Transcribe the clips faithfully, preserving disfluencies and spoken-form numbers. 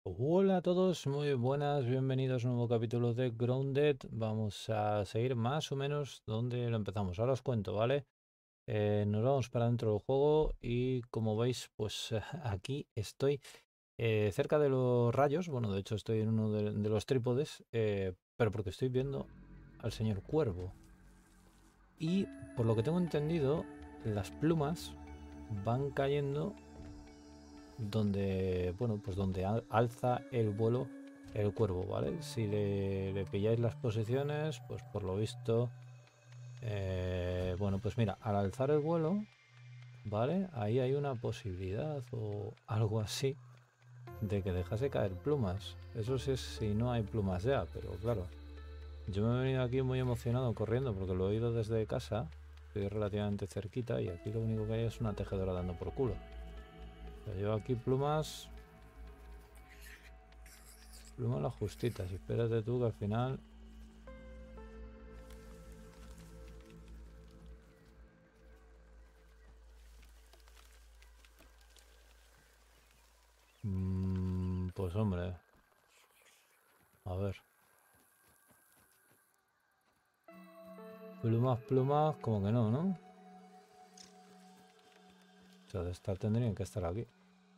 Hola a todos, muy buenas, bienvenidos a un nuevo capítulo de Grounded. Vamos a seguir más o menos donde lo empezamos. Ahora os cuento, ¿vale? Eh, nos vamos para dentro del juego y como veis, pues aquí estoy eh, cerca de los rayos. Bueno, de hecho estoy en uno de, de los trípodes, eh, pero porque estoy viendo al señor Cuervo. Y por lo que tengo entendido, las plumas van cayendo donde, bueno, pues donde al- alza el vuelo el cuervo, ¿vale? Si le, le pilláis las posiciones, pues por lo visto, eh, bueno, pues mira, al alzar el vuelo, ¿vale? Ahí hay una posibilidad o algo así de que dejase caer plumas. Eso sí es si no hay plumas ya, pero claro, yo me he venido aquí muy emocionado corriendo porque lo he oído desde casa, estoy relativamente cerquita y aquí lo único que hay es una tejedora dando por culo. O sea, yo aquí plumas. Plumas las justitas. Espérate tú que al final. mm, pues hombre, a ver. Plumas, plumas, como que no, ¿no? O sea, de estar tendrían que estar aquí.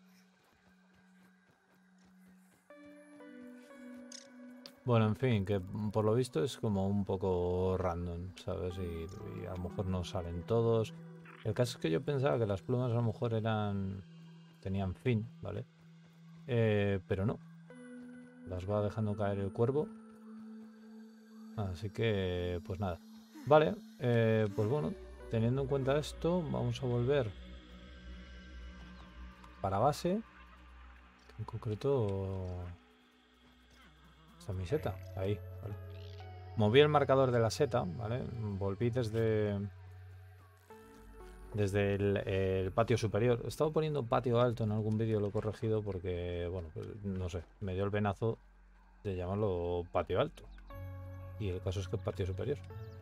Bueno, en fin, que por lo visto es como un poco random, ¿sabes? Y, y a lo mejor no salen todos. El caso es que yo pensaba que las plumas a lo mejor eran. Tenían fin, ¿vale? Eh, pero no. Las va dejando caer el cuervo. Así que, pues nada. Vale, eh, pues bueno, teniendo en cuenta esto, vamos a volver para base. En concreto, esta es mi seta. Ahí, vale. Moví el marcador de la seta, ¿vale? Volví desde, desde el, el patio superior. He estado poniendo patio alto en algún vídeo, lo he corregido porque, bueno, pues, no sé, me dio el venazo de llamarlo patio alto. Y el caso es que es patio superior.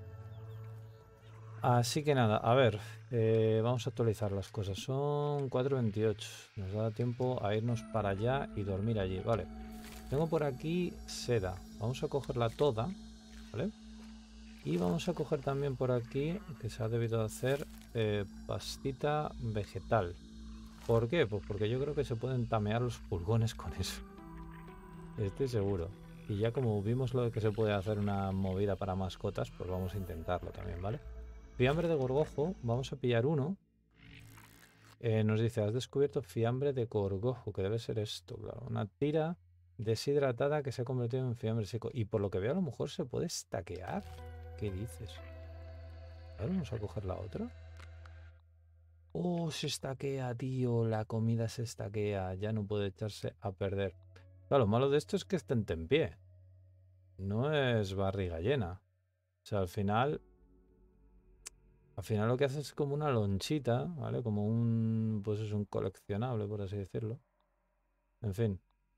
Así que nada, a ver, eh, vamos a actualizar las cosas. Son cuatro veintiocho. Nos da tiempo a irnos para allá y dormir allí. Vale. Tengo por aquí seda. Vamos a cogerla toda, ¿vale? Y vamos a coger también por aquí, que se ha debido hacer, eh, pastita vegetal. ¿Por qué? Pues porque yo creo que se pueden tamear los pulgones con eso. Estoy seguro. Y ya como vimos lo de que se puede hacer una movida para mascotas, pues vamos a intentarlo también, ¿vale? Fiambre de gorgojo, vamos a pillar uno. Eh, nos dice, has descubierto fiambre de gorgojo, que debe ser esto, claro. Una tira deshidratada que se ha convertido en fiambre seco. Y por lo que veo, a lo mejor se puede estaquear. ¿Qué dices? A ver, vamos a coger la otra. Oh, se estaquea, tío. La comida se estaquea. Ya no puede echarse a perder. Claro, lo malo de esto es que está en tenpié. No es barriga llena. O sea, al final. Al final lo que hace es como una lonchita, ¿vale? Como un. Pues es un coleccionable, por así decirlo. En fin.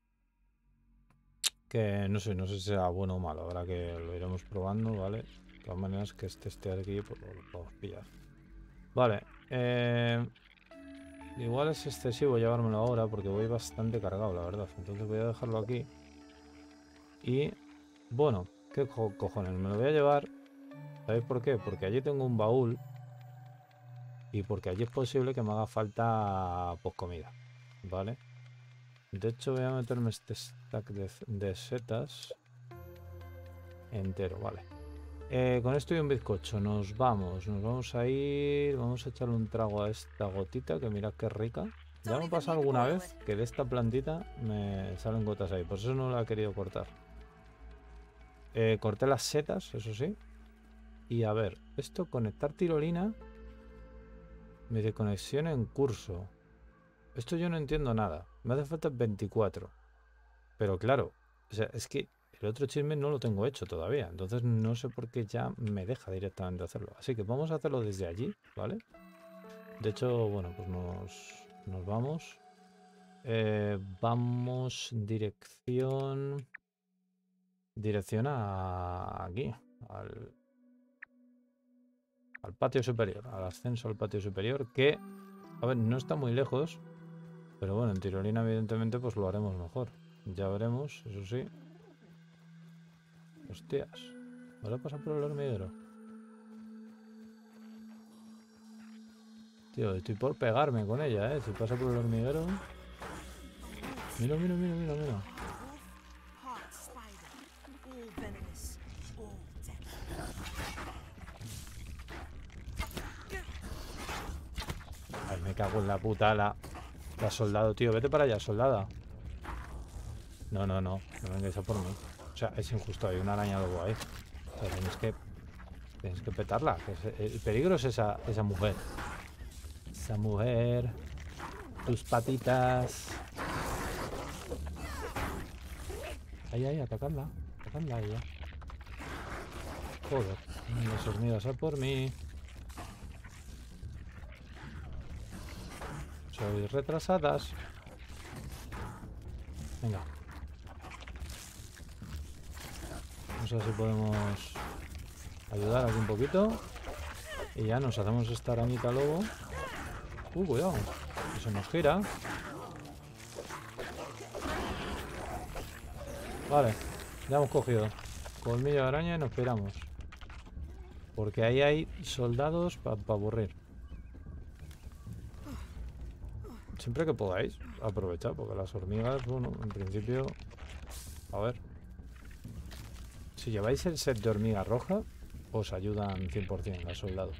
Que no sé, no sé si será bueno o malo. Ahora que lo iremos probando, ¿vale? De todas maneras, que este esté aquí, pues lo, lo podemos pillar. Vale. Eh. Igual es excesivo llevármelo ahora porque voy bastante cargado, la verdad. Entonces voy a dejarlo aquí. Y bueno, ¿qué co- cojones? Me lo voy a llevar. ¿Sabéis por qué? Porque allí tengo un baúl y porque allí es posible que me haga falta pues comida. ¿Vale? De hecho voy a meterme este stack de, de setas entero, ¿vale? Eh, con esto y un bizcocho nos vamos, nos vamos a ir, vamos a echarle un trago a esta gotita que mirad qué rica. Ya me ha pasado alguna vez que de esta plantita me salen gotas ahí, por eso no la he querido cortar. Eh, corté las setas, eso sí. Y a ver, esto conectar tirolina, me dice conexión en curso. Esto yo no entiendo nada. Me hace falta veinticuatro. Pero claro, o sea, es que el otro chisme no lo tengo hecho todavía. Entonces no sé por qué ya me deja directamente hacerlo. Así que vamos a hacerlo desde allí, ¿vale? De hecho, bueno, pues nos, nos vamos. Eh, vamos dirección. Dirección a aquí. Al, al patio superior. Al ascenso al patio superior. Que, a ver, no está muy lejos. Pero bueno, en tirolina, evidentemente, pues lo haremos mejor. Ya veremos, eso sí. Hostias. Ahora pasa por el hormiguero. Tío, estoy por pegarme con ella, ¿eh? Si pasa por el hormiguero... Mira, mira, mira, mira, mira. Ay, me cago en la puta la... La soldado, tío. Vete para allá, soldada. No, no, no. No vengáis a por mí. O sea, es injusto. Hay una araña lobo ahí. O sea, tenéis que... Tenéis que petarla. El peligro es esa, esa mujer. Esa mujer... Tus patitas... Ahí, ahí, atacadla. Atacadla ahí ya. Joder. Las hormigas a por mí. Sois retrasadas. Venga. Vamos a ver si podemos ayudar aquí un poquito. Y ya nos hacemos esta arañita lobo. Uh, cuidado. Que se nos gira. Vale. Ya hemos cogido colmillo de araña y nos piramos. Porque ahí hay soldados para pa aburrir. Siempre que podáis, aprovechad, porque las hormigas, bueno, en principio... A ver. Si lleváis el set de hormiga roja, os ayudan cien por cien las soldados.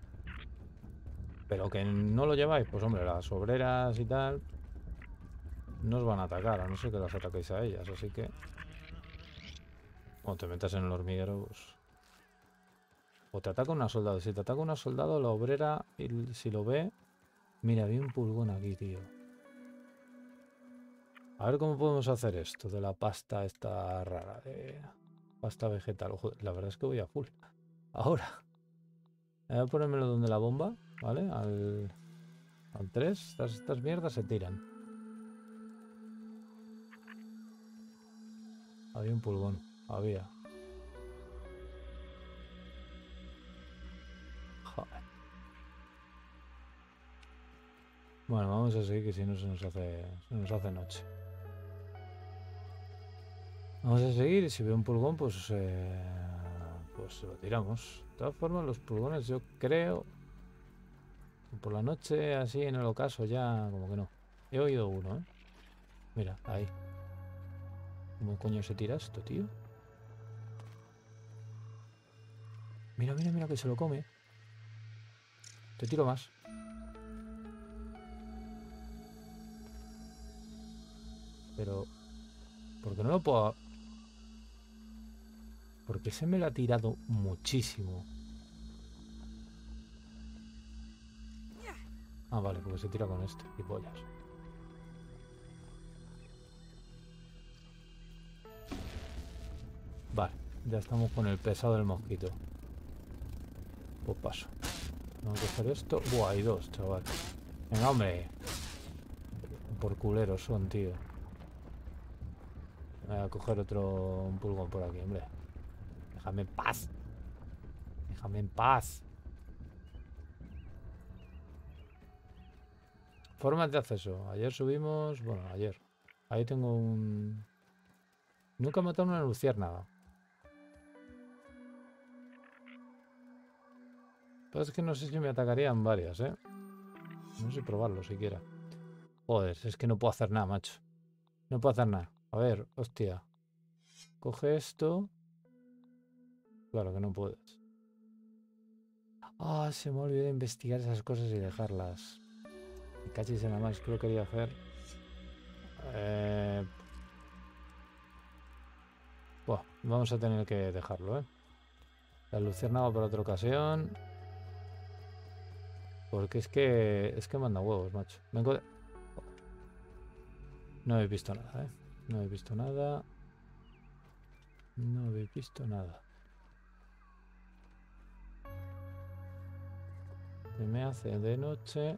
Pero que no lo lleváis, pues hombre, las obreras y tal... No os van a atacar, a no ser que las ataquéis a ellas, así que... Cuando te metas en el hormiguero, pues... O te ataca una soldado. Si te ataca una soldado, la obrera, y si lo ve... Mira, había un pulgón aquí, tío. A ver cómo podemos hacer esto de la pasta esta rara, de pasta vegetal. Ojo, la verdad es que voy a full. Ahora. Voy a ponérmelo donde la bomba, ¿vale? Al, al tres. Estas, estas mierdas se tiran. Había un pulgón. Había. Joder. Bueno, vamos a seguir que si no se nos hace, se nos hace noche. Vamos a seguir y si veo un pulgón, pues, eh, pues lo tiramos. De todas formas, los pulgones yo creo... Por la noche, así en el ocaso ya, como que no. He oído uno, ¿eh? Mira, ahí. ¿Cómo coño se tira esto, tío? Mira, mira, mira que se lo come. Te tiro más. Pero... ¿por qué no lo puedo...? Porque se me lo ha tirado muchísimo. Ah, vale, porque se tira con este. Y pollas. Vale, ya estamos con el pesado del mosquito. Pues paso. Vamos a hacer esto. Buah, hay dos, chaval. Venga, hombre. Por culeros son, tío. Voy a coger otro un pulgón por aquí, hombre. Déjame en paz. Déjame en paz. Formas de acceso. Ayer subimos... Bueno, ayer. Ahí tengo un... Nunca he matado una luciérnaga. Pero es que no sé si me atacarían varias, ¿eh? No sé si probarlo siquiera. Joder, es que no puedo hacer nada, macho. No puedo hacer nada. A ver, hostia. Coge esto. Claro que no puedes. Ah, se me olvidó investigar esas cosas y dejarlas. Me cachis en la más, que lo quería hacer. Eh... Buah, vamos a tener que dejarlo, ¿eh? La luciérnaga para otra ocasión. Porque es que... Es que manda huevos, macho. Vengo de... No habéis visto nada, ¿eh? No habéis visto nada. No habéis visto nada. Se me hace de noche.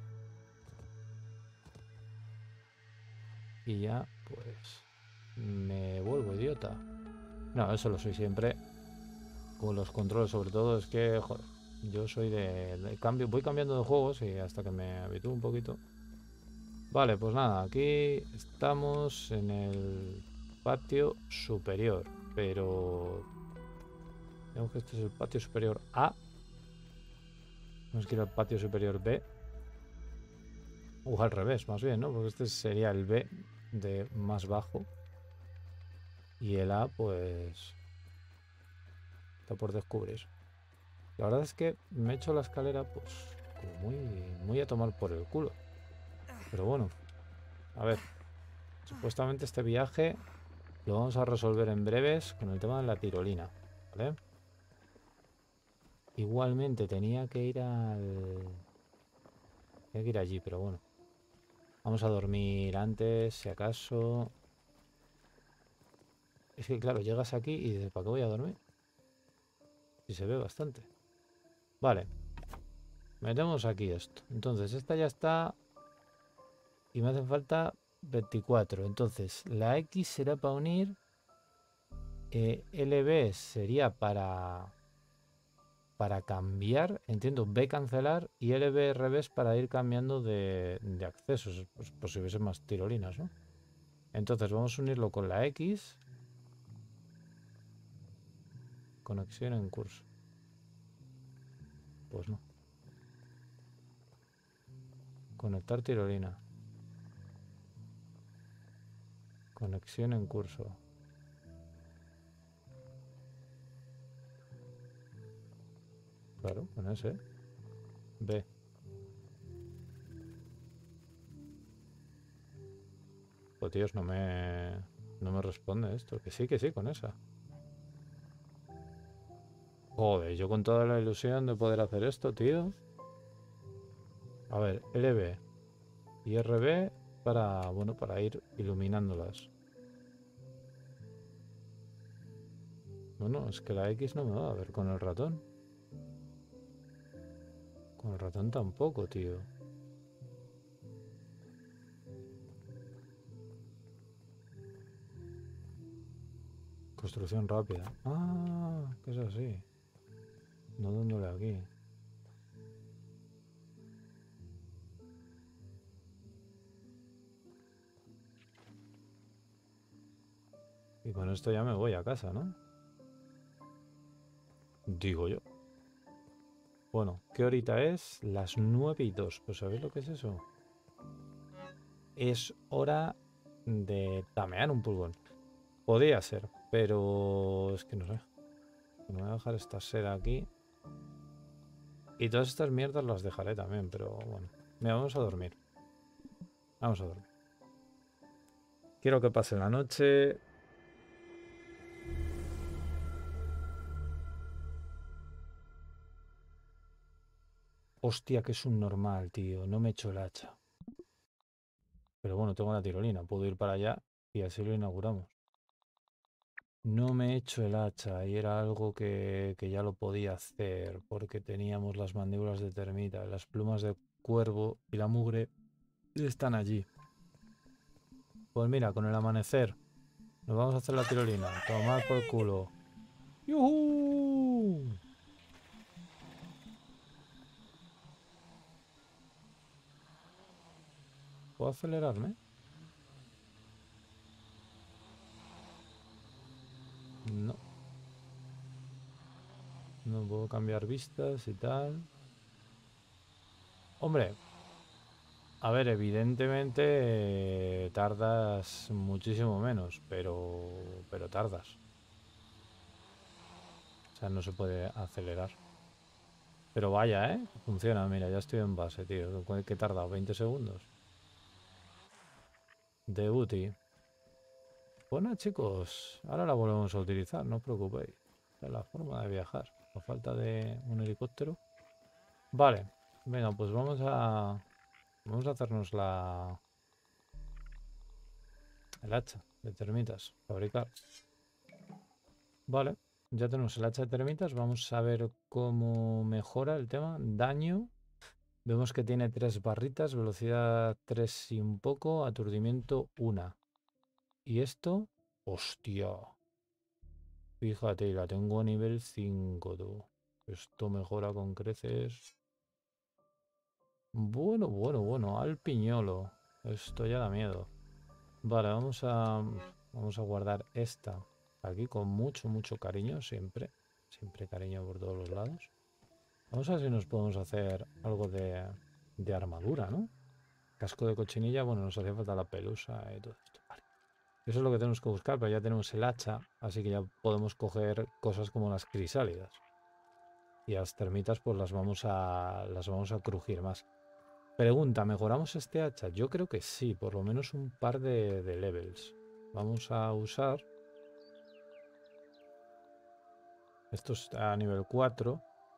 Y ya, pues... Me vuelvo idiota. No, eso lo soy siempre. Con los controles sobre todo, es que, joder, yo soy de, de cambio, voy cambiando de juegos y hasta que me habitúo un poquito. Vale, pues nada, aquí estamos en el patio superior, pero digamos que este es el patio superior A. Tenemos que ir al patio superior B, o al revés, más bien, ¿no? Porque este sería el B de más bajo y el A, pues, está por descubrir. La verdad es que me he hecho la escalera, pues, como muy, muy a tomar por el culo. Pero bueno, a ver, supuestamente este viaje lo vamos a resolver en breves con el tema de la tirolina, ¿vale? Igualmente tenía que ir al... Tenía que ir allí, pero bueno. Vamos a dormir antes, si acaso. Es que claro, llegas aquí y dices, ¿para qué voy a dormir? Si se ve bastante. Vale, metemos aquí esto. Entonces, esta ya está y me hacen falta veinticuatro. Entonces, la X será para unir. eh, L B sería para... Para cambiar, entiendo, B cancelar y L B revés para ir cambiando de, de accesos, pues, por si hubiese más tirolinas, ¿no? Entonces vamos a unirlo con la X. Conexión en curso. Pues no. Conectar tirolina. Conexión en curso. Claro, con ese. B. Pues tíos, no me... No me responde esto. Que sí, que sí, con esa. Joder, yo con toda la ilusión de poder hacer esto, tío. A ver, L B y R B para, bueno, para ir iluminándolas. Bueno, es que la X no me va a ver con el ratón. Con el ratón tampoco, tío. Construcción rápida. Ah, que es así. No dándole aquí. Y con esto ya me voy a casa, ¿no? Digo yo. Bueno, ¿qué horita es? Las nueve y dos. Pues ¿sabéis lo que es eso? Es hora de tamear un pulgón. Podría ser, pero es que no sé. Me voy a dejar esta seda aquí. Y todas estas mierdas las dejaré también, pero bueno. Mira, vamos a dormir. Vamos a dormir. Quiero que pase la noche. Hostia, que es un normal, tío. No me echo el hacha. Pero bueno, tengo la tirolina. Puedo ir para allá y así lo inauguramos. No me he hecho el hacha y era algo que, que ya lo podía hacer porque teníamos las mandíbulas de termita, las plumas de cuervo y la mugre están allí. Pues mira, con el amanecer nos vamos a hacer la tirolina. Tomar por culo. ¡Yujú! ¿Puedo acelerarme? No. No puedo cambiar vistas y tal. Hombre, a ver, evidentemente eh, tardas muchísimo menos, pero, pero tardas. O sea, no se puede acelerar. Pero vaya, ¿eh? Funciona, mira, ya estoy en base, tío. ¿Qué qué he tardado? ¿veinte segundos? De útil. Bueno, chicos, ahora la volvemos a utilizar, no os preocupéis. Esta es la forma de viajar. A falta de un helicóptero. Vale, venga, pues vamos a... Vamos a hacernos la... El hacha de termitas. Fabricar. Vale, ya tenemos el hacha de termitas. Vamos a ver cómo mejora el tema. Daño. Vemos que tiene tres barritas, velocidad tres y un poco, aturdimiento una. Y esto, hostia. Fíjate, la tengo a nivel cinco, tú. Esto mejora con creces. Bueno, bueno, bueno, al piñolo. Esto ya da miedo. Vale, vamos a, vamos a guardar esta aquí con mucho, mucho cariño, siempre. Siempre cariño por todos los lados. Vamos a ver si nos podemos hacer algo de, de armadura, ¿no? Casco de cochinilla, bueno, nos hacía falta la pelusa y todo esto. Vale. Eso es lo que tenemos que buscar, pero ya tenemos el hacha, así que ya podemos coger cosas como las crisálidas. Y a las termitas pues las vamos a, las vamos a crujir más. Pregunta, ¿mejoramos este hacha? Yo creo que sí, por lo menos un par de, de levels. Vamos a usar... Esto está a nivel cuatro.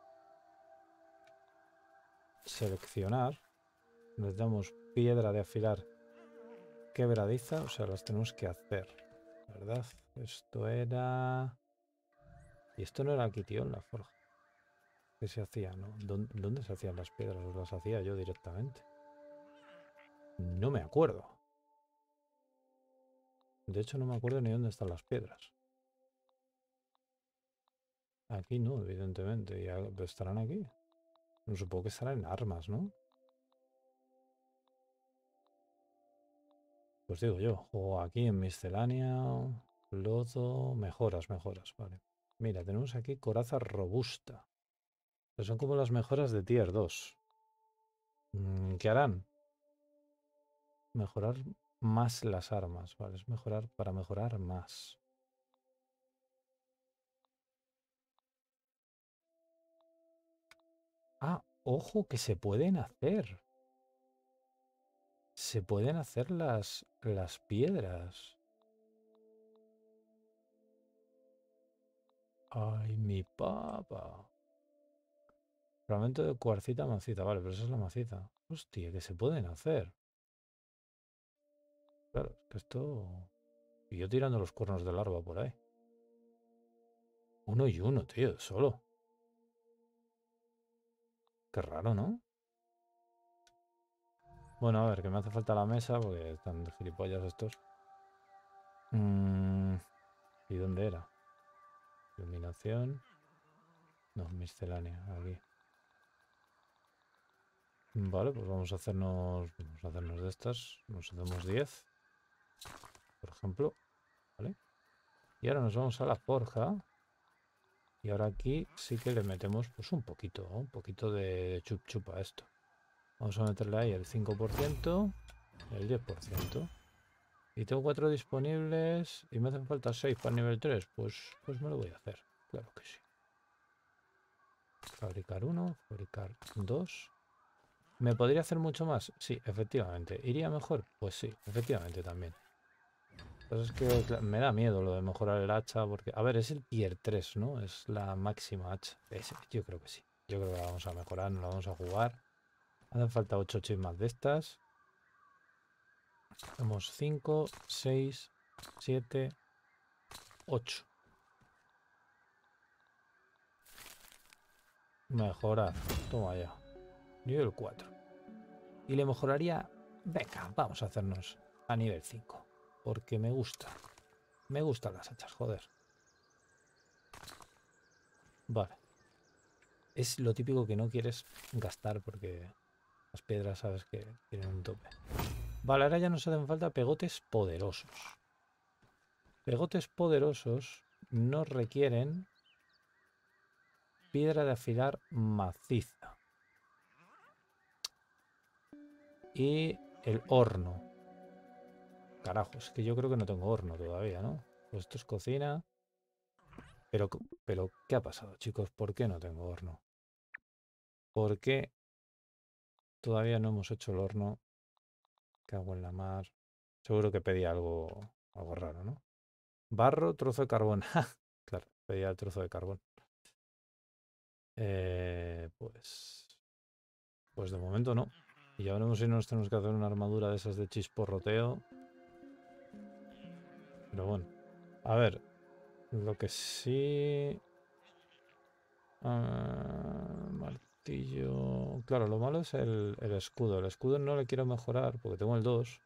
Seleccionar. Les damos piedra de afilar quebradiza, o sea, las tenemos que hacer, ¿verdad? Esto era... Y esto no era aquí, tío, en la forja. ¿Qué se hacía, no? ¿Dónde, dónde se hacían las piedras? ¿O las hacía yo directamente? No me acuerdo. De hecho, no me acuerdo ni dónde están las piedras. Aquí no, evidentemente. ¿Y a- estarán aquí? No, supongo que estarán en armas, ¿no? Pues digo yo, o aquí en miscelánea, lodo, mejoras, mejoras, vale. Mira, tenemos aquí coraza robusta. Que son como las mejoras de tier dos. Mm, ¿Qué harán? Mejorar más las armas, vale, es mejorar para mejorar más. Ah, ojo, que se pueden hacer. Se pueden hacer las, las piedras. Ay, mi papa. Fragmento de cuarcita macita, vale, pero esa es la macita. Hostia, que se pueden hacer. Claro, es que esto... Y yo tirando los cuernos de larva por ahí. Uno y uno, tío, solo. Qué raro, ¿no? Bueno, a ver, que me hace falta la mesa porque están de gilipollas estos. Mm, ¿y dónde era? Iluminación. No, miscelánea, aquí. Vale, pues vamos a hacernos. Vamos a hacernos de estas. Nos hacemos diez. Por ejemplo. ¿Vale? Y ahora nos vamos a la forja. Y ahora aquí sí que le metemos pues un poquito, ¿no? Un poquito de chup chup a esto. Vamos a meterle ahí el cinco por ciento. El diez por ciento. Y tengo cuatro disponibles. Y me hacen falta seis para el nivel tres. Pues, pues me lo voy a hacer. Claro que sí. Fabricar uno. Fabricar dos. ¿Me podría hacer mucho más? Sí, efectivamente. ¿Iría mejor? Pues sí, efectivamente también. Pues es que me da miedo lo de mejorar el hacha porque... A ver, es el tier tres, ¿no? Es la máxima hacha. Es, yo creo que sí. Yo creo que la vamos a mejorar, no la vamos a jugar. Hacen falta ocho chips más de estas. Tenemos cinco, seis, siete, ocho. Mejorar. Toma ya. Nivel cuatro. Y le mejoraría... Venga, vamos a hacernos a nivel cinco. Porque me gusta. Me gustan las hachas, joder. Vale. Es lo típico que no quieres gastar porque las piedras sabes que tienen un tope. Vale, ahora ya nos hacen falta pegotes poderosos. Pegotes poderosos nos requieren piedra de afilar maciza. Y el horno. Carajo, es que yo creo que no tengo horno todavía, ¿no? Pues esto es cocina. Pero, pero, ¿qué ha pasado, chicos? ¿Por qué no tengo horno? ¿Por qué todavía no hemos hecho el horno? Cago en la mar. Seguro que pedí algo, algo raro, ¿no? Barro, trozo de carbón. Claro, pedía el trozo de carbón. Eh, pues... Pues de momento no. Y ya veremos si nos tenemos que hacer una armadura de esas de chisporroteo. Pero bueno. A ver. Lo que sí... Ah, martillo... Claro, lo malo es el, el escudo. El escudo no le quiero mejorar porque tengo el dos.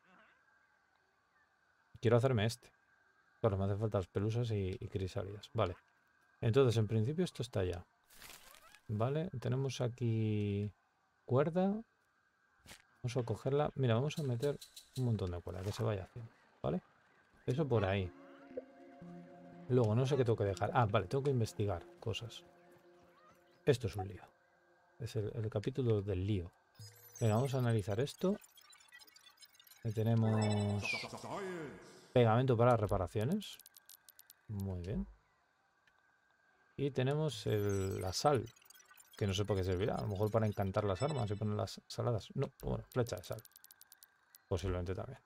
Quiero hacerme este. Claro, me hacen falta las pelusas y, y crisálidas. Vale. Entonces, en principio esto está ya. Vale. Tenemos aquí cuerda. Vamos a cogerla. Mira, vamos a meter un montón de cuerda que se vaya haciendo, ¿vale? Eso por ahí. Luego, no sé qué tengo que dejar. Ah, vale, tengo que investigar cosas. Esto es un lío. Es el, el capítulo del lío. Venga, vamos a analizar esto. Ahí tenemos pegamento para reparaciones. Muy bien. Y tenemos el- la sal, que no sé para qué servirá. A lo mejor para encantar las armas y poner las saladas. No, bueno, flecha de sal. Posiblemente también.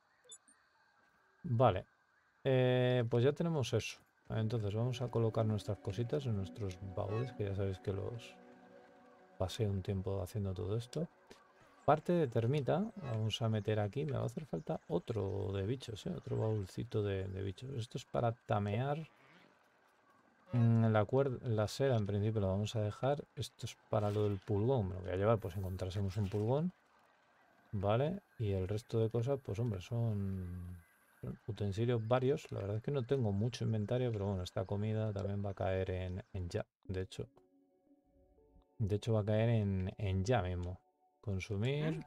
Vale. Eh, pues ya tenemos eso. Entonces vamos a colocar nuestras cositas en nuestros baúles, que ya sabéis que los pasé un tiempo haciendo todo esto. Parte de termita, vamos a meter aquí. Me va a hacer falta otro de bichos, ¿eh? Otro baúlcito de, de bichos. Esto es para tamear. Mm, La cuerda, la seda en principio la vamos a dejar. Esto es para lo del pulgón. Me lo voy a llevar, pues encontrásemos un pulgón. Vale. Y el resto de cosas, pues hombre, son son utensilios varios. La verdad es que no tengo mucho inventario, pero bueno, esta comida también va a caer en, en ya. De hecho, de hecho va a caer en, en ya mismo. Consumir.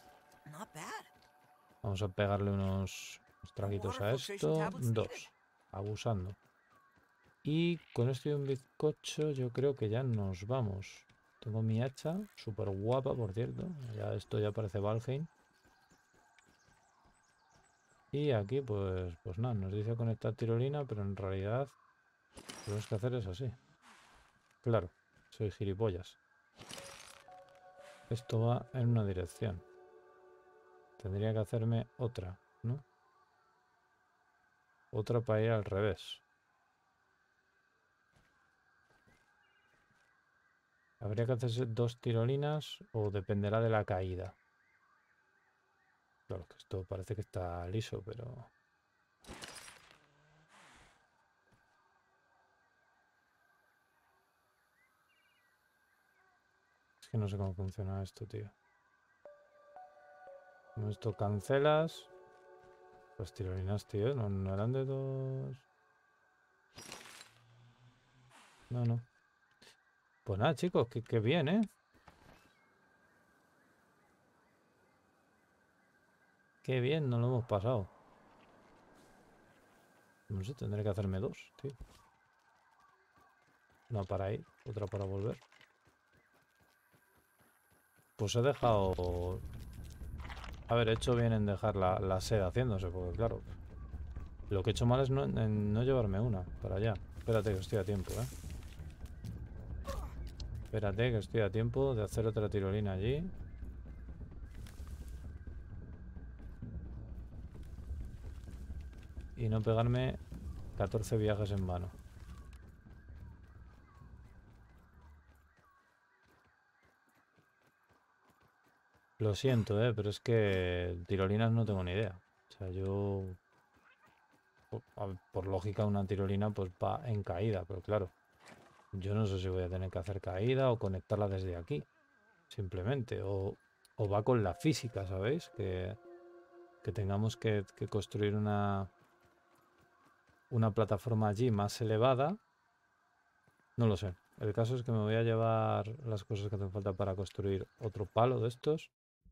Vamos a pegarle unos, unos traguitos a esto. Dos. Abusando. Y con esto y un bizcocho yo creo que ya nos vamos. Tengo mi hacha, súper guapa por cierto. Ya esto ya parece Valheim. Y aquí pues, pues nada, nos dice conectar tirolina, pero en realidad lo que tenemos que hacer es así. Claro, soy gilipollas. Esto va en una dirección. Tendría que hacerme otra, ¿no? Otra para ir al revés. Habría que hacerse dos tirolinas o dependerá de la caída. Claro que esto parece que está liso, pero... Es que no sé cómo funciona esto, tío. Con esto cancelas. Las tirolinas, tío, no, no eran de dos... No, no. Pues nada, chicos, que, que bien, ¿eh? Qué bien nos lo hemos pasado. No sé, tendré que hacerme dos, tío. Una para ir, otra para volver. Pues he dejado... A ver, he hecho bien en dejar la, la seda haciéndose, porque claro... Lo que he hecho mal es no, en no llevarme una para allá. Espérate que estoy a tiempo, ¿eh? Espérate que estoy a tiempo de hacer otra tirolina allí. Y no pegarme catorce viajes en vano. Lo siento, ¿eh? Pero es que tirolinas no tengo ni idea. O sea, yo... Por, a- por lógica, una tirolina pues va en caída, pero claro, yo no sé si voy a tener que hacer caída o conectarla desde aquí, simplemente. O, o va con la física, ¿sabéis? Que, que tengamos que, que construir una, una plataforma allí más elevada. No lo sé. El caso es que me voy a llevar las cosas que hacen falta para construir otro palo de estos.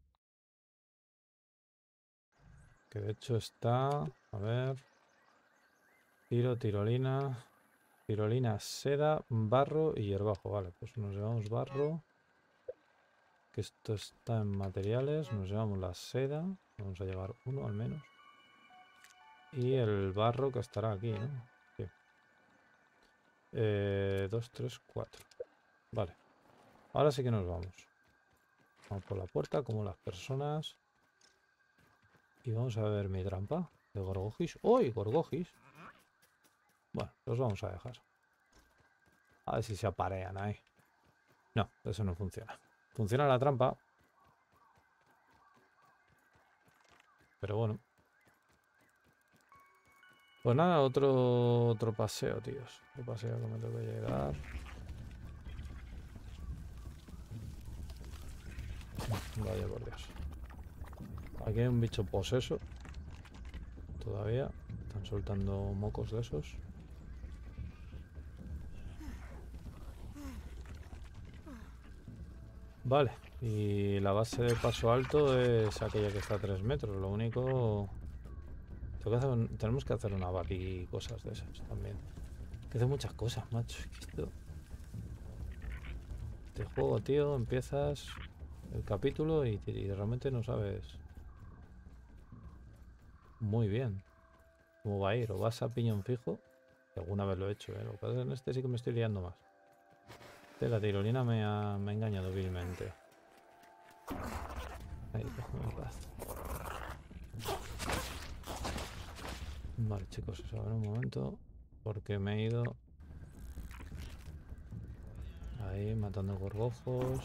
Que de hecho está... A ver... Tiro, tirolina... Tirolina, seda, barro y hierbajo. Vale, pues nos llevamos barro. Que esto está en materiales. Nos llevamos la seda. Vamos a llevar uno al menos. Y el barro que estará aquí, ¿no? Sí. Eh, dos, tres, cuatro. Vale. Ahora sí que nos vamos. Vamos por la puerta como las personas. Y vamos a ver mi trampa de gorgojis. ¡Uy! Gorgojis. Bueno, los vamos a dejar. A ver si se aparean ahí. No, eso no funciona. Funciona la trampa. Pero bueno. Pues nada, otro, otro paseo, tíos. Otro paseo que me tengo que llegar. Vaya por Dios. Aquí hay un bicho poseso. Todavía. Están soltando mocos de esos. Vale. Y la base de paso alto es aquella que está a tres metros. Lo único... Tengo que hacer un- tenemos que hacer una abad y cosas de esas también. Que hace muchas cosas, macho. Esto... Este juego, tío, empiezas el capítulo y, y realmente no sabes muy bien cómo va a ir. O vas a piñón fijo, que alguna vez lo he hecho, ¿eh? Lo que pasa es que en este sí que me estoy liando más. Este, la tirolina me ha, me ha engañado vilmente. Ahí, déjame en paz. Vale, chicos, a ver un momento. Porque me he ido ahí matando gorgojos.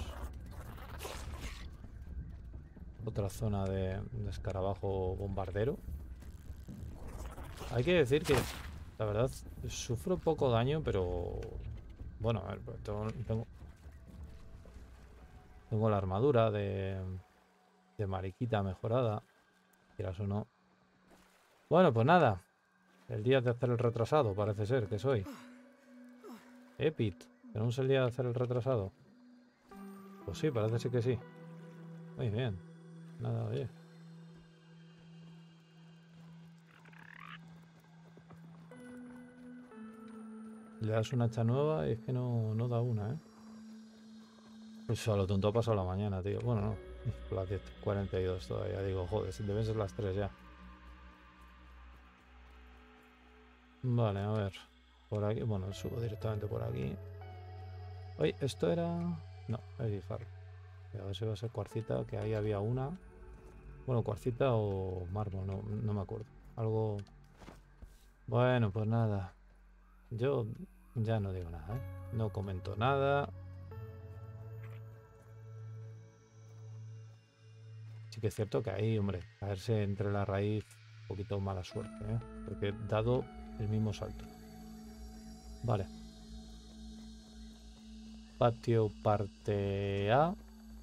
Otra zona de, de escarabajo bombardero. Hay que decir que, la verdad, sufro poco daño, pero... Bueno, a ver, pues tengo, tengo, tengo la armadura de, de mariquita mejorada. Quieras o no. Bueno, pues nada. El día de hacer el retrasado, parece ser que soy. Epit. ¿Tenemos el día de hacer el retrasado? Pues sí, parece ser que sí. Muy bien. Nada, oye. Le das una hacha nueva y es que no, no da una, ¿eh? Pues a lo tonto ha pasado la mañana, tío. Bueno, no. Las diez cuarenta y dos todavía. Digo, joder, deben ser las tres ya. Vale, a ver. Por aquí. Bueno, subo directamente por aquí. Oye, esto era... No, es disparo. A ver si va a ser cuarcita, que ahí había una. Bueno, cuarcita o mármol, no, no me acuerdo. Algo... Bueno, pues nada. Yo ya no digo nada, ¿eh? No comento nada. Sí que es cierto que ahí, hombre, caerse entre la raíz, un poquito mala suerte, ¿eh? Porque he dado el mismo salto. Vale. Patio parte A.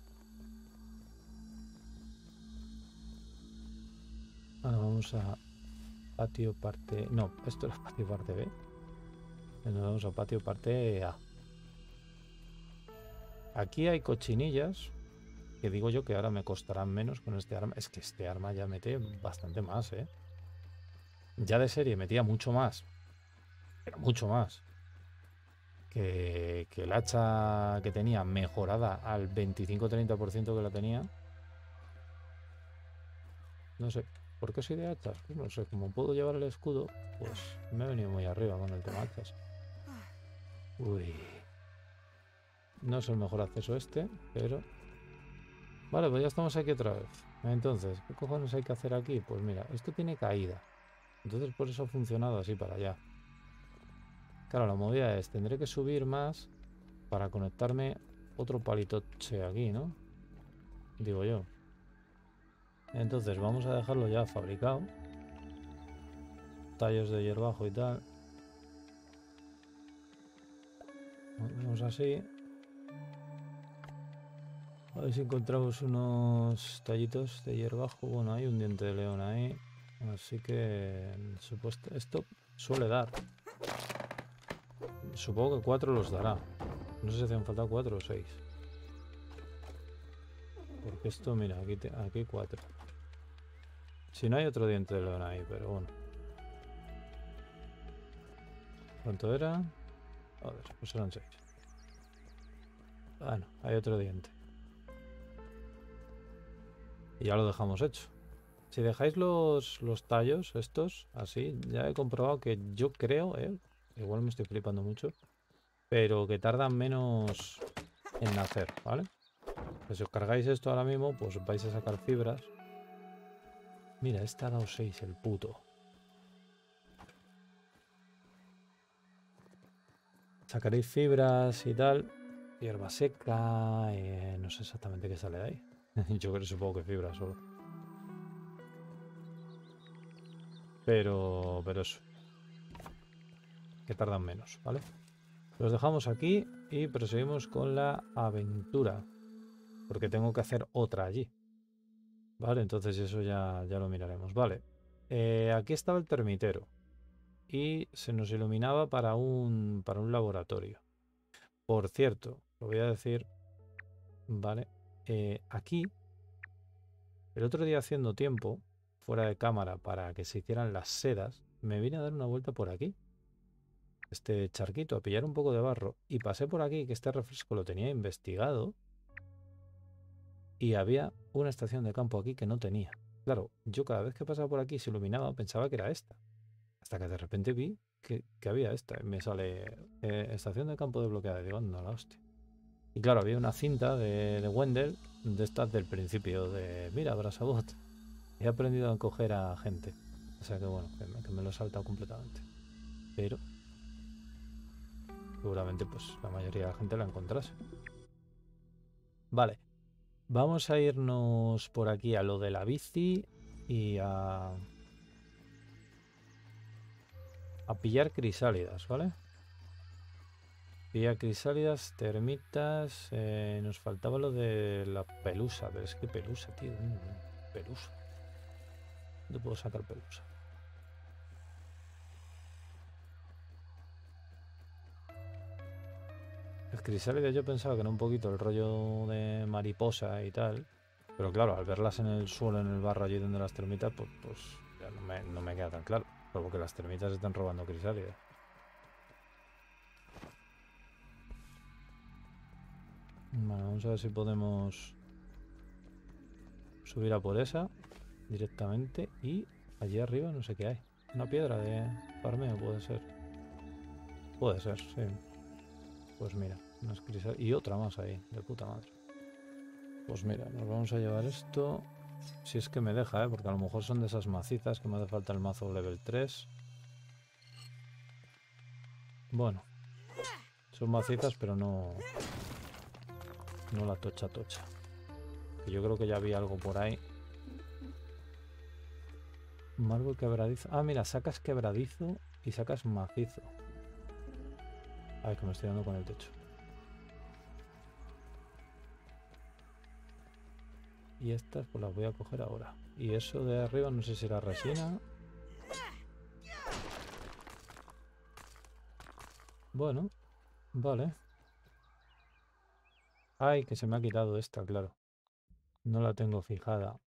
Ahora vamos a patio parte... No, esto es patio parte B. Nos vamos a patio parte A. Aquí hay cochinillas, que digo yo que ahora me costarán menos con este arma. Es que este arma ya mete bastante más, ¿eh? Ya de serie metía mucho más, pero mucho más, que, que el hacha que tenía mejorada al veinticinco treinta por ciento que la tenía. No sé, ¿por qué soy de hachas? Pues no sé, como puedo llevar el escudo, pues me he venido muy arriba con el tema hachas. Uy, no es el mejor acceso este, pero... Vale, pues ya estamos aquí otra vez. Entonces, ¿qué cojones hay que hacer aquí? Pues mira, esto tiene caída. Entonces por eso ha funcionado así para allá. Claro, la movida es, tendré que subir más para conectarme otro palitoche aquí, ¿no? Digo yo. Entonces vamos a dejarlo ya fabricado. Tallos de hierbajo y tal. Vamos así. A ver si encontramos unos tallitos de hierbajo. Bueno, hay un diente de león ahí. Así que supuesto, esto suele dar. Supongo que cuatro los dará. No sé si hacen falta cuatro o seis. Porque esto, mira, aquí, te, aquí cuatro. Si no hay otro diente de león ahí, pero bueno. ¿Cuánto era? Joder, pues eran seis. Bueno, hay otro diente. Y ya lo dejamos hecho. Si dejáis los, los tallos estos, así, ya he comprobado que yo creo, eh, igual me estoy flipando mucho, pero que tardan menos en nacer, ¿vale? Pues si os cargáis esto ahora mismo, pues vais a sacar fibras. Mira, este ha dado seis, el puto. Sacaréis fibras y tal. Hierba seca, eh, no sé exactamente qué sale de ahí. Yo creo, supongo que fibra solo. Pero, pero eso. Que tardan menos, ¿vale? Los dejamos aquí y proseguimos con la aventura. Porque tengo que hacer otra allí. Vale, entonces eso ya, ya lo miraremos. Vale. Eh, aquí estaba el termitero. Y se nos iluminaba para un, para un laboratorio. Por cierto, lo voy a decir, ¿vale? eh, aquí, el otro día haciendo tiempo, fuera de cámara, para que se hicieran las sedas, me vine a dar una vuelta por aquí. Este charquito, a pillar un poco de barro. Y pasé por aquí, que este refresco lo tenía investigado. Y había una estación de campo aquí que no tenía. Claro, yo cada vez que pasaba por aquí se iluminaba, pensaba que era esta. Hasta que de repente vi que, que había esta. Me sale eh, estación de campo desbloqueada. Digo, no, la hostia. Y claro, había una cinta de, de Wendell, de estas del principio, de mira, Brasabot. He aprendido a coger a gente. O sea que bueno, que me, que me lo he saltado completamente. Pero seguramente pues la mayoría de la gente la encontrase. Vale. Vamos a irnos por aquí a lo de la bici y a, a pillar crisálidas, ¿vale? Pillar crisálidas, termitas. Eh, nos faltaba lo de la pelusa, pero es que pelusa, tío. Pelusa. ¿Dónde puedo sacar pelusa? Las crisálidas yo pensaba que era un poquito el rollo de mariposa y tal. Pero claro, al verlas en el suelo, en el barro allí donde las termitas, pues, pues ya no me, no me queda tan claro. Porque las termitas están robando crisálidas. Bueno, vamos a ver si podemos subir a por esa directamente. Y allí arriba no sé qué hay. Una piedra de farmeo puede ser. Puede ser, sí. Pues mira, unas crisálidas. Y otra más ahí, de puta madre. Pues mira, nos vamos a llevar esto. Si es que me deja, ¿eh? Porque a lo mejor son de esas macizas que me hace falta el mazo level tres. Bueno. Son macizas, pero no... No la tocha tocha. Que yo creo que ya había algo por ahí. Mármol quebradizo. Ah, mira, sacas quebradizo y sacas macizo. Ay, que me estoy dando con el techo. Y estas pues las voy a coger ahora. Y eso de arriba no sé si era resina. Bueno, vale. Ay, que se me ha quitado esta, claro. No la tengo fijada.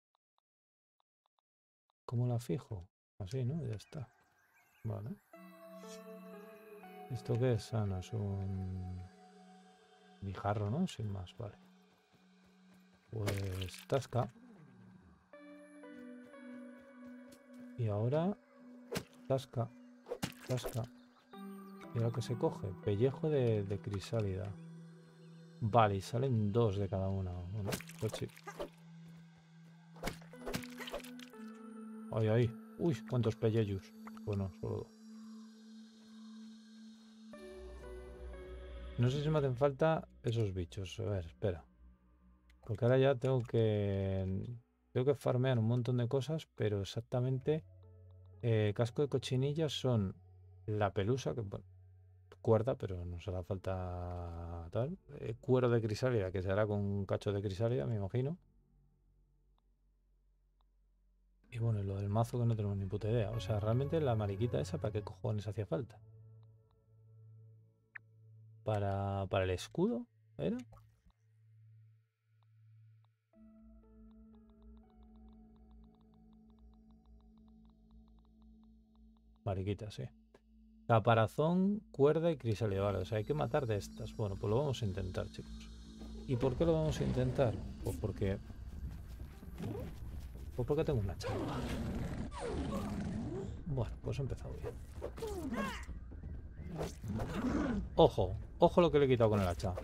¿Cómo la fijo? Así, ¿no? Ya está. Vale. ¿Esto qué es? Ah, no, es un... guijarro, ¿no? Sin más, vale. Pues tasca. Y ahora... Tasca. Tasca. ¿Y ahora qué se coge? Pellejo de, de crisálida. Vale, y salen dos de cada una. Bueno, pues sí. Ay, ay. Uy, cuántos pellejos. Bueno, solo dos. No sé si me hacen falta esos bichos. A ver, espera. Porque ahora ya tengo que... Tengo que farmear un montón de cosas, pero exactamente... Eh, casco de cochinilla son la pelusa, que bueno, cuerda, pero nos hará falta tal. Eh, cuero de crisálida, que se hará con un cacho de crisálida, me imagino. Y bueno, y lo del mazo que no tenemos ni puta idea. O sea, realmente la mariquita esa, ¿para qué cojones hacía falta? ¿Para, para el escudo? ¿Era? Mariquita, sí. Caparazón, cuerda y crisálida. Vale, o sea, hay que matar de estas. Bueno, pues lo vamos a intentar, chicos. ¿Y por qué lo vamos a intentar? Pues porque... Pues porque tengo una chamba. Bueno, pues he empezado bien. Ojo, ojo lo que le he quitado con el hacha.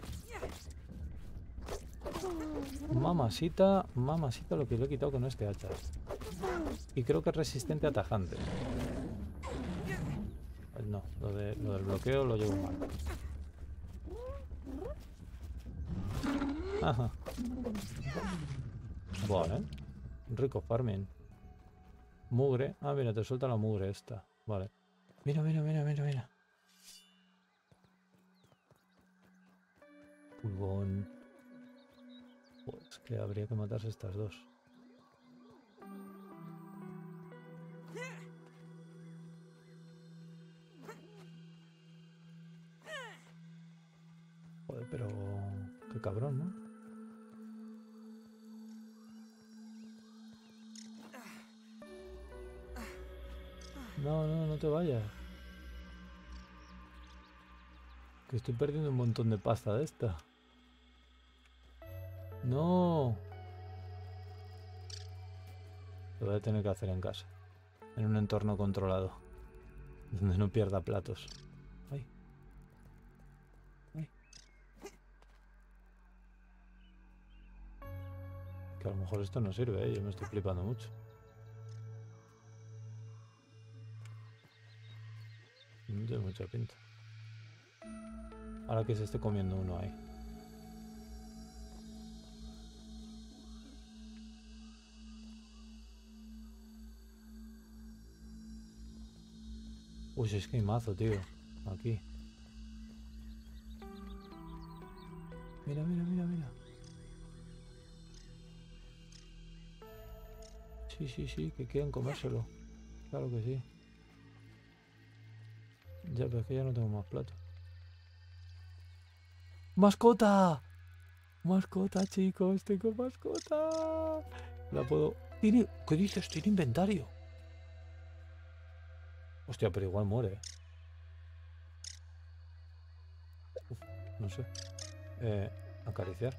Mamasita, mamasita lo que le he quitado con este hacha. Y creo que es resistente a tajantes. No, lo, de, lo del bloqueo lo llevo mal. Ajá. Vale. Rico farming. Mugre. Ah, mira, te suelta la mugre esta. Vale. Mira, mira, mira, mira, mira. Pulgón. Pues que habría que matarse estas dos. Joder, pero... Qué cabrón, ¿no? No, no, no te vayas. Que estoy perdiendo un montón de pasta de esta. No. Lo voy a tener que hacer en casa. En un entorno controlado. Donde no pierda platos. Ay. Ay. Que a lo mejor esto no sirve, ¿eh? Yo me estoy flipando mucho. No tiene mucha pinta. Ahora que se esté comiendo uno ahí. Uy, es que hay mazo, tío. Aquí. Mira, mira, mira, mira. Sí, sí, sí, que quieren comérselo. Claro que sí. Ya, pero es que ya no tengo más plato. ¡Mascota! ¡Mascota, chicos! ¡Tengo mascota! La puedo... ¿Tiene... ¿Qué dices? Tiene inventario. Hostia, pero igual muere. ¿Eh? Uf, no sé. Eh, acariciar.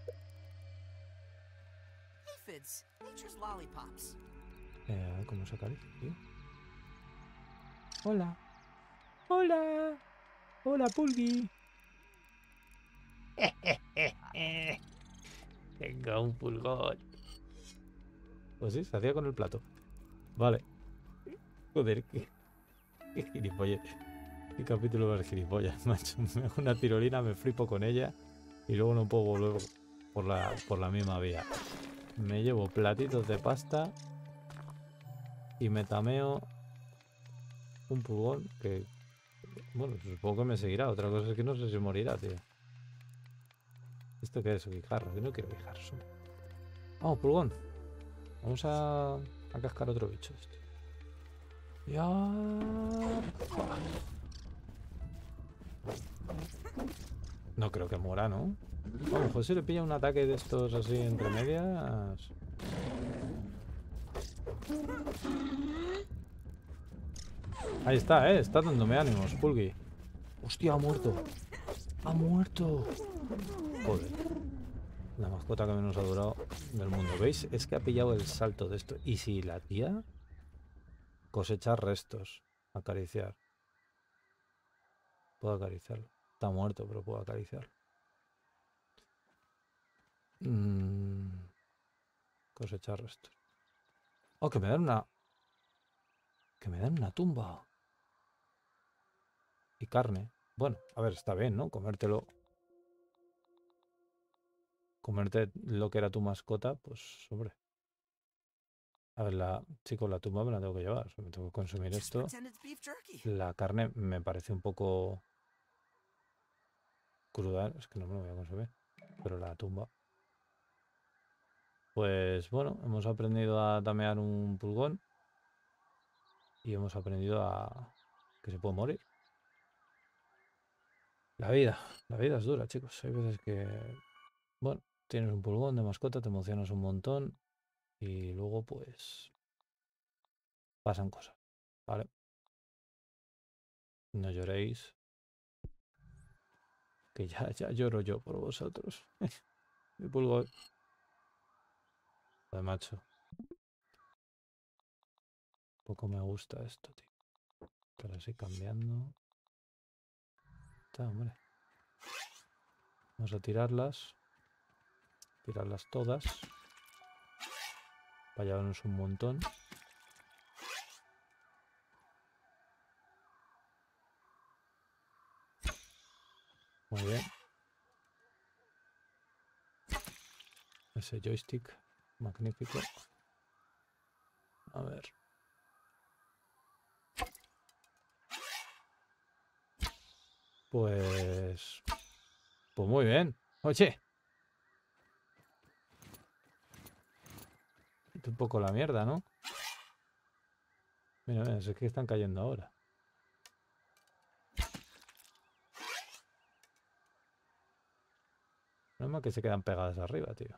Eh, ¿cómo se acaricia, tío? Hola. Hola. Hola, Pulgui. Tengo un pulgón. Pues sí, se hacía con el plato. Vale. Joder, qué, qué gilipollas. Qué capítulo de gilipollas, macho. Me hago una tirolina, me flipo con ella y luego no puedo volver por la, por la misma vía. Me llevo platitos de pasta y me tameo un pulgón que... Bueno, supongo que me seguirá. Otra cosa es que no sé si morirá, tío. ¿Esto qué es? Guijarro. Yo no quiero guijarros. Vamos, pulgón. Vamos a, a cascar otro bicho. Este. Ya. No creo que muera, ¿no? A lo mejor si le pilla un ataque de estos así entre medias. Ahí está, ¿eh? Está dándome ánimos, Pulgui. Hostia, ha muerto. Ha muerto. Joder. La mascota que menos ha durado del mundo. ¿Veis? Es que ha pillado el salto de esto. ¿Y si la tía? Cosechar restos. Acariciar. Puedo acariciarlo. Está muerto, pero puedo acariciarlo. Mm. Cosechar restos. Oh, que me dan una... Que me dan una tumba. Y carne. Bueno, a ver, está bien, ¿no? Comértelo. Comerte lo que era tu mascota, pues, hombre. A ver, la... Chicos, la tumba me la tengo que llevar. O sea, me tengo que consumir esto. La carne me parece un poco... cruda. Es que no me lo voy a consumir. Pero la tumba... Pues, bueno, hemos aprendido a tamear un pulgón. Y hemos aprendido a... que se puede morir. La vida. La vida es dura, chicos. Hay veces que... Bueno, tienes un pulgón de mascota, te emocionas un montón y luego pues pasan cosas, ¿vale? No lloréis, que ya, ya lloro yo por vosotros. Mi pulgón. De macho. Poco me gusta esto, tío. Pero así cambiando. Está, hombre. Vamos a tirarlas. Tirarlas todas. Para llevarnos un montón. Muy bien. Ese joystick. Magnífico. A ver. Pues... Pues muy bien. Oye. Un poco la mierda, ¿no? Mira, mira, es que están cayendo ahora. No es más que se quedan pegadas arriba, tío.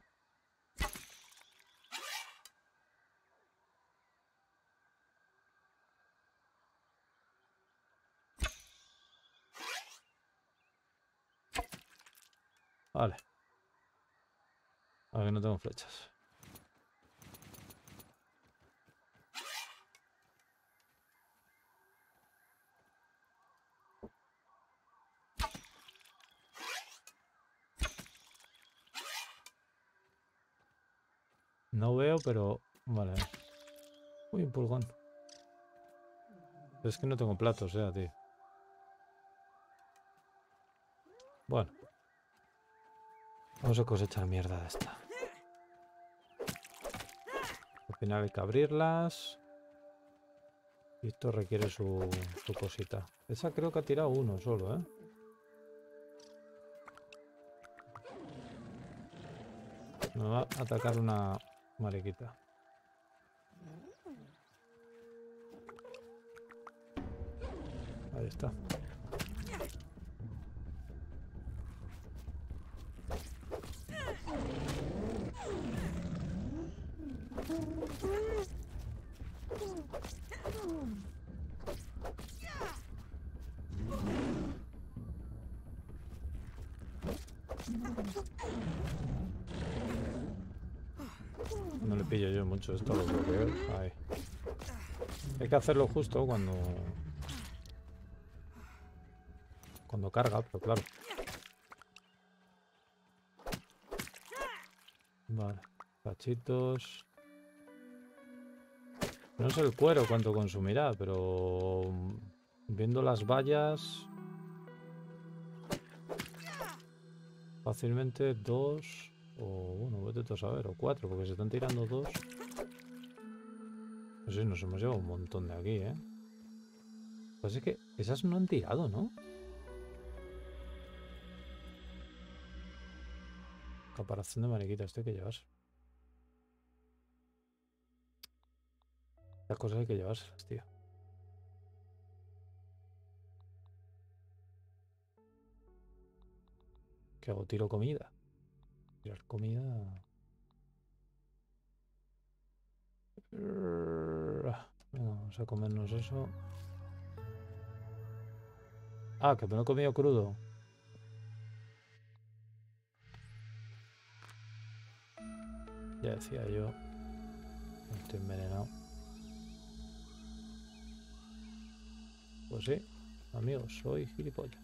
Vale. A ver, no tengo flechas. No veo, pero... Vale. Uy, un pulgón. Es que no tengo platos, ya, tío. Bueno. Vamos a cosechar mierda de esta. Al final hay que abrirlas. Y esto requiere su, su cosita. Esa creo que ha tirado uno solo, ¿eh? Me va a atacar una mariquita. Ahí está. No le pillo yo mucho esto, lo bloqueo. Ahí. Hay que hacerlo justo cuando... Cuando carga, pero claro. Vale. Cachitos. No sé el cuero cuánto consumirá, pero... Viendo las vallas... Fácilmente dos... O bueno, vete tú a saber, o cuatro, porque se están tirando dos. No sé, nos hemos llevado un montón de aquí, ¿eh? Pues es que esas no han tirado, ¿no? Caparazón de mariquita, esto hay que llevarse. Estas cosas hay que llevárselas, tío. ¿Qué hago? ¿Tiro comida? Tirar comida... Venga, vamos a comernos eso. Ah, que me lo he comido crudo. Ya decía yo. Estoy envenenado. Pues sí, amigos, soy gilipollas.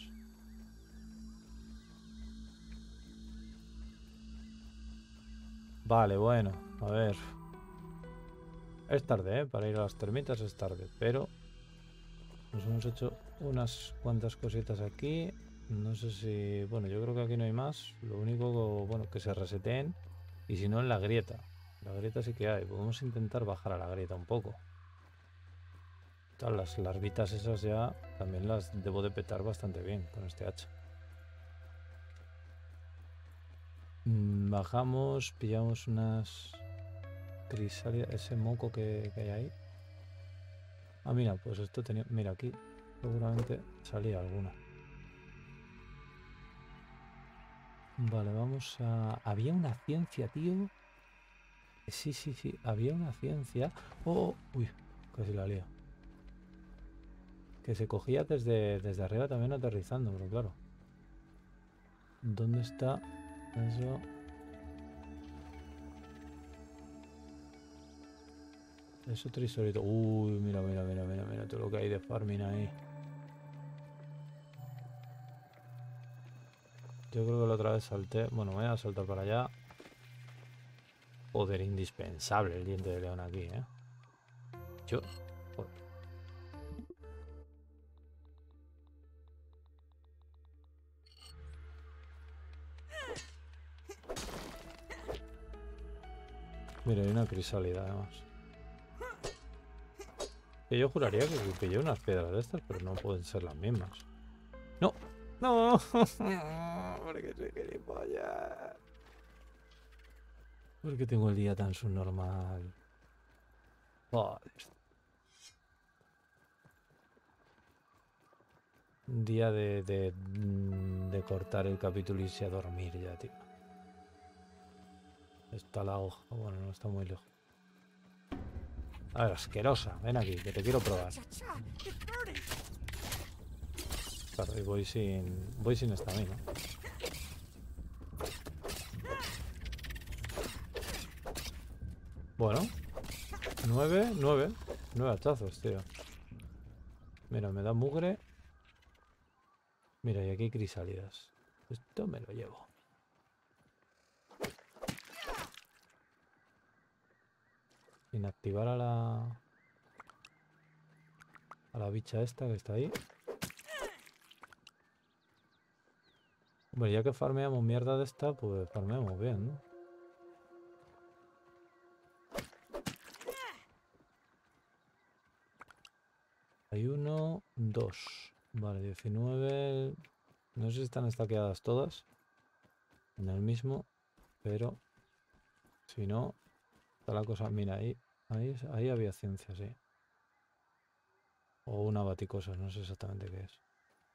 Vale, bueno, a ver. Es tarde, ¿eh? Para ir a las termitas es tarde, pero nos hemos hecho unas cuantas cositas aquí. No sé si... Bueno, yo creo que aquí no hay más. Lo único, bueno, que se reseteen. Y si no, en la grieta. La grieta sí que hay. Podemos intentar bajar a la grieta un poco. Todas las larvitas esas ya también las debo de petar bastante bien con este hacha. Bajamos, pillamos unas crisálidas, ese moco que, que hay ahí. Ah, mira, pues esto tenía... Mira, aquí seguramente salía alguna. Vale, vamos a... Había una ciencia, tío. Sí, sí, sí, había una ciencia. Oh, uy, casi la lía. Que se cogía desde, desde arriba también aterrizando, pero claro. ¿Dónde está eso? Es otro historito. Uy, mira, mira, mira, mira, mira todo lo que hay de farming ahí. Yo creo que la otra vez salté. Bueno, me voy a saltar para allá. Joder, indispensable el diente de león aquí, ¿eh? Yo... Joder. Mira, hay una crisálida además. Que yo juraría que pillé unas piedras de estas, pero no pueden ser las mismas. ¡No! ¡No! Porque soy gilipollas. ¿Por qué tengo el día tan subnormal? Joder. Un día de, de, de cortar el capítulo y irse a dormir ya, tío. Está la hoja. Bueno, no está muy lejos. A ver, asquerosa. Ven aquí, que te quiero probar. Claro, y voy sin... Voy sin estamina. Bueno. Nueve, nueve. Nueve hachazos, tío. Mira, me da mugre. Mira, y aquí hay crisálidas. Esto me lo llevo. Inactivar a la... A la bicha esta que está ahí. Hombre, ya que farmeamos mierda de esta, pues farmeamos bien, ¿no? Hay uno, dos. Vale, diecinueve. No sé si están estaqueadas todas en el mismo, pero si no, está la cosa. Mira, ahí, ahí, ahí había ciencia, sí. O una baticosa, no sé exactamente qué es.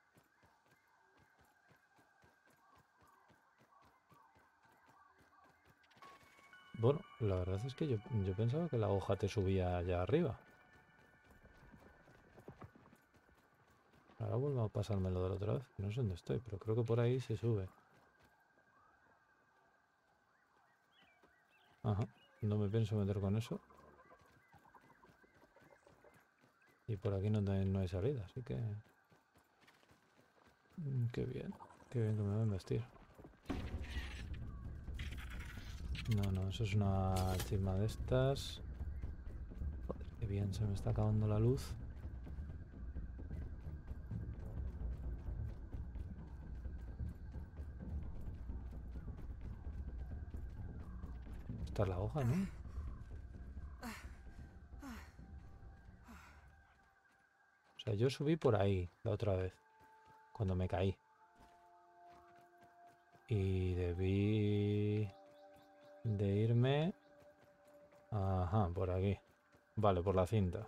Bueno, la verdad es que yo, yo pensaba que la hoja te subía allá arriba. Ahora vuelvo a pasármelo de la otra vez. No sé dónde estoy, pero creo que por ahí se sube. Ajá. No me pienso meter con eso. Y por aquí no, no hay salida, así que... Mm, qué bien. Qué bien que me voy a vestir. No, no, eso es una chisma de estas. Joder, qué bien, se me está acabando la luz. Esta es la hoja, ¿no? O sea, yo subí por ahí la otra vez, cuando me caí. Y debí de irme... Ajá, por aquí. Vale, por la cinta.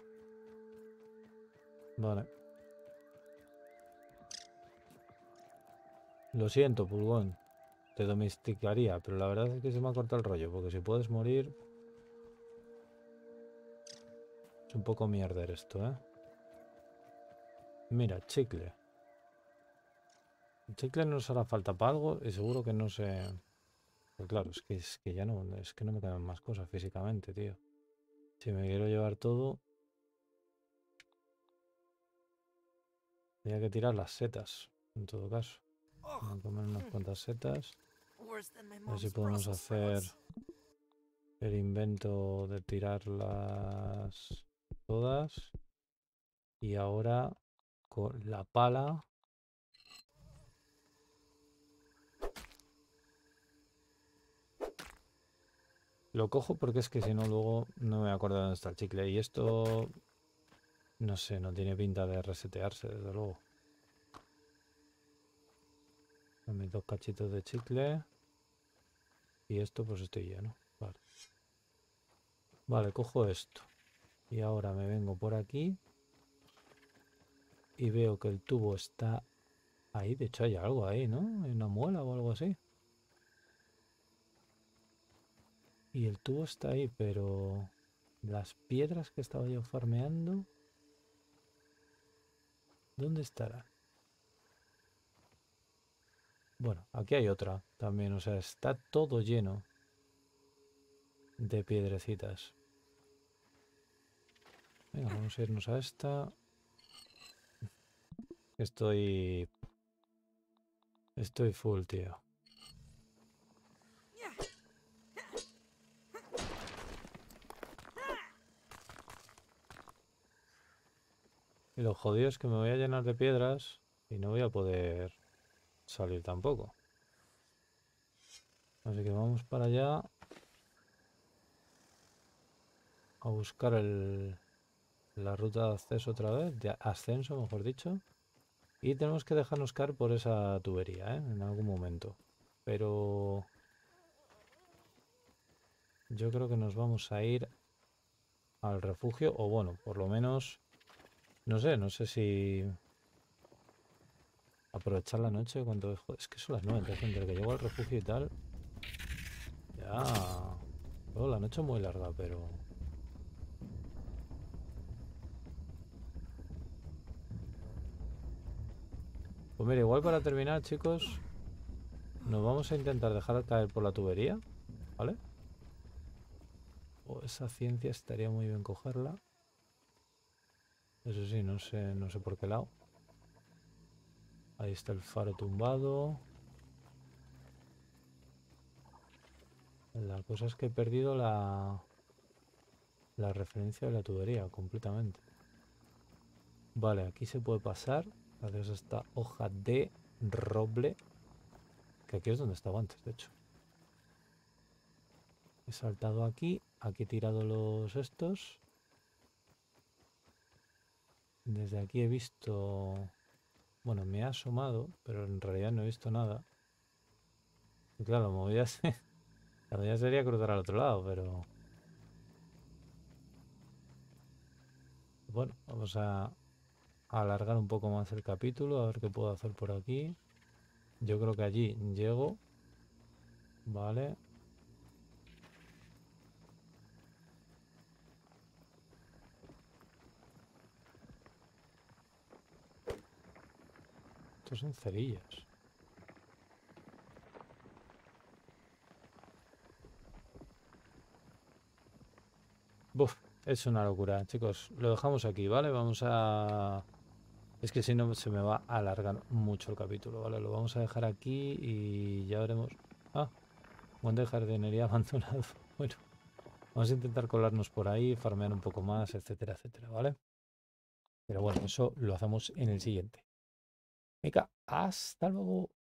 Vale. Lo siento, pulgón. Te domesticaría, pero la verdad es que se me ha cortado el rollo, porque si puedes morir... Es un poco mierder esto, ¿eh? Mira, chicle. El chicle nos hará falta para algo y seguro que no sé... Pues claro, es que, es que ya no, es que no me quedan más cosas físicamente, tío. Si me quiero llevar todo... Tenía que tirar las setas, en todo caso. Voy a comer unas cuantas setas. A ver si podemos hacer el invento de tirarlas todas. Y ahora con la pala... Lo cojo porque es que si no luego no me acuerdo dónde está el chicle. Y esto... No sé, no tiene pinta de resetearse, desde luego. Mis dos cachitos de chicle. Y esto pues estoy lleno. Vale. Vale, cojo esto. Y ahora me vengo por aquí. Y veo que el tubo está ahí. De hecho hay algo ahí, ¿no? Hay una muela o algo así. Y el tubo está ahí, pero... Las piedras que estaba yo farmeando... ¿Dónde estarán? Bueno, aquí hay otra también. O sea, está todo lleno de piedrecitas. Venga, vamos a irnos a esta. Estoy... Estoy full, tío. Y lo jodido es que me voy a llenar de piedras y no voy a poder salir tampoco. Así que vamos para allá a buscar el, la ruta de acceso otra vez, de ascenso mejor dicho. Y tenemos que dejarnos caer por esa tubería, ¿eh? En algún momento. Pero yo creo que nos vamos a ir al refugio, o bueno, por lo menos, no sé, no sé si aprovechar la noche cuando... Es que son las nueve, entonces entre que llego al refugio y tal, ya... Oh, la noche es muy larga, pero... Pues mira, igual para terminar, chicos, nos vamos a intentar dejar caer por la tubería, ¿vale? O esa ciencia estaría muy bien cogerla. Eso sí, no sé, no sé por qué lado. Ahí está el faro tumbado. La cosa es que he perdido la, la referencia de la tubería completamente. Vale, aquí se puede pasar. Gracias a esta hoja de roble. Que aquí es donde estaba antes, de hecho. He saltado aquí. Aquí he tirado los estos. Desde aquí he visto... Bueno, me ha asomado, pero en realidad no he visto nada. Y claro, la movida, se- la movida sería cruzar al otro lado, pero... Bueno, vamos a alargar un poco más el capítulo, a ver qué puedo hacer por aquí. Yo creo que allí llego. Vale. Estos son cerillas. Buf, es una locura, chicos. Lo dejamos aquí, ¿vale? Vamos a... Es que si no se me va a alargar mucho el capítulo, ¿vale? Lo vamos a dejar aquí y ya veremos... Ah, monte de jardinería abandonado. Bueno, vamos a intentar colarnos por ahí, farmear un poco más, etcétera, etcétera, ¿vale? Pero bueno, eso lo hacemos en el siguiente. Venga, hasta luego.